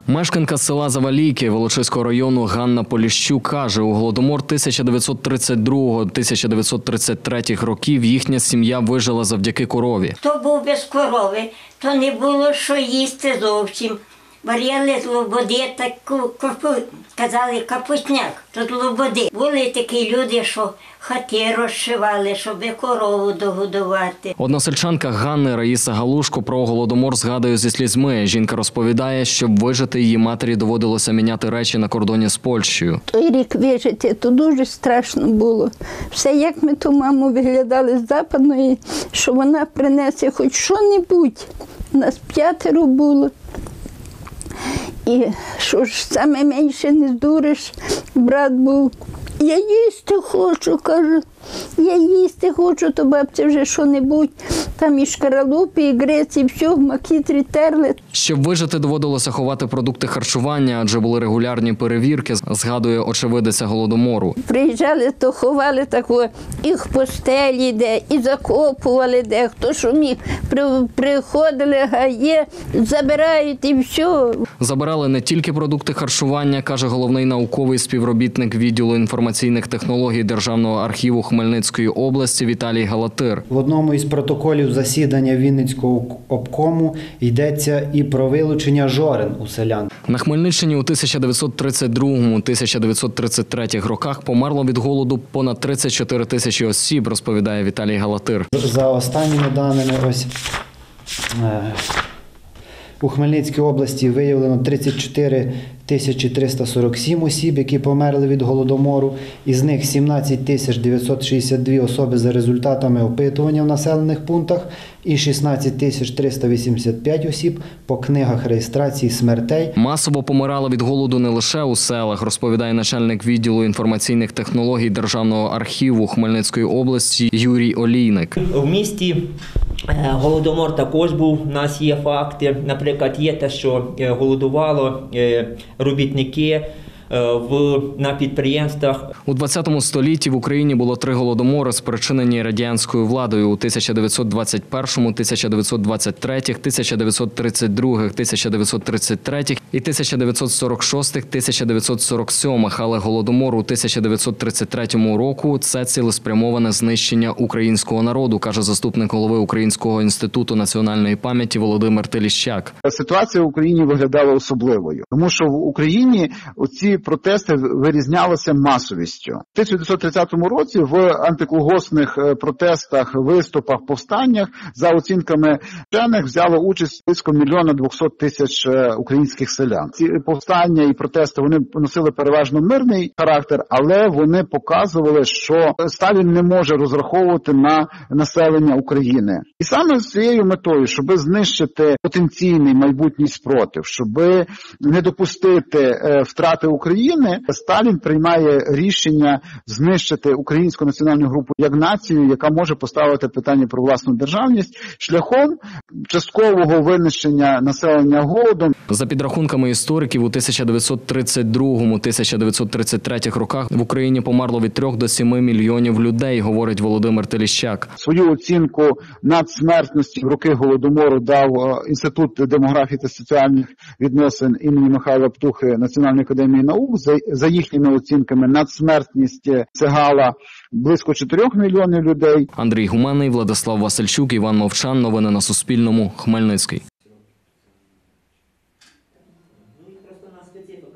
Мешканка села Завалійки Волочиського району Ганна Поліщук каже, у Голодомор 1932-1933 років їхня сім'я вижила завдяки корові. Хто був без корови, то не було що їсти зовсім. Варили з лободи, казали капустняк, то з лободи. Були такі люди, що хати розшивали, щоб корову догодувати. Односельчанка Ганни Раїса Галушко про Голодомор згадує зі слізьми. Жінка розповідає, щоб вижити, її матері доводилося міняти речі на кордоні з Польщею. Той рік вижити, то дуже страшно було. Все, як ми ту маму виглядали з Западної, що вона принесе хоч що-небудь. Нас 5 було. І що ж, саме менше не здуриш, брат був. Я їсти хочу, каже, я їсти хочу, то бабця вже що-небудь. Там і шкаралупи, і грець, і все, в макітрі терли. Щоб вижити, доводилося ховати продукти харчування, адже були регулярні перевірки, згадує очевидиця Голодомору. Приїжджали, то ховали тако, і в постелі де, і закопували де, хто що міг. Приходили, гає, забирають і все. Забирали не тільки продукти харчування, каже головний науковий співробітник відділу інформаційних технологій Державного архіву Хмельницької області Віталій Галатир. В одному із протоколів засідання Вінницького обкому йдеться і про вилучення жорен у селян. На Хмельниччині у 1932-1933 роках померло від голоду понад 34 тисячі осіб, розповідає Віталій Галатир. За останніми даними, ось у Хмельницькій області виявлено 34 347 осіб, які померли від Голодомору. Із них 17 962 особи за результатами опитування в населених пунктах і 16 385 осіб по книгах реєстрації смертей. Масово помирали від голоду не лише у селах, розповідає начальник відділу інформаційних технологій Державного архіву Хмельницької області Юрій Олійник. В місті Голодомор також був, у нас є факти. Наприклад, є те, що голодувало робітники на підприємствах. У 20 столітті в Україні було 3 голодомори, спричинені радянською владою у 1921, 1923, 1932, 1933 і 1946, 1947. Але голодомор у 1933 року – це цілеспрямоване знищення українського народу, каже заступник голови Українського інституту національної пам'яті Володимир Теліщак. Ситуація в Україні виглядала особливою, тому що в Україні оці протести вирізнялися масовістю. У 1930 році в антиколгоспних протестах, виступах, повстаннях за оцінками вчених взяло участь близько 1 200 000 українських селян. Ці повстання і протести вони носили переважно мирний характер, але вони показували, що Сталін не може розраховувати на населення України. І саме з цією метою, щоб знищити потенційний майбутній спротив, щоб не допустити втрати України, Сталін приймає рішення знищити українську національну групу як націю, яка може поставити питання про власну державність шляхом часткового винищення населення голодом. За підрахунками істориків, у 1932-1933 роках в Україні померло від 3 до 7 мільйонів людей, говорить Володимир Теліщак. Свою оцінку надсмертності в роки Голодомору дав Інститут демографії та соціальних відносин імені Михайла Птухи Національної академії наук. За їхніми оцінками надсмертність сягала близько 4 мільйонів людей. Андрій Гуменний, Владислав Васильчук, Іван Мовчан. Новини на Суспільному. Хмельницький.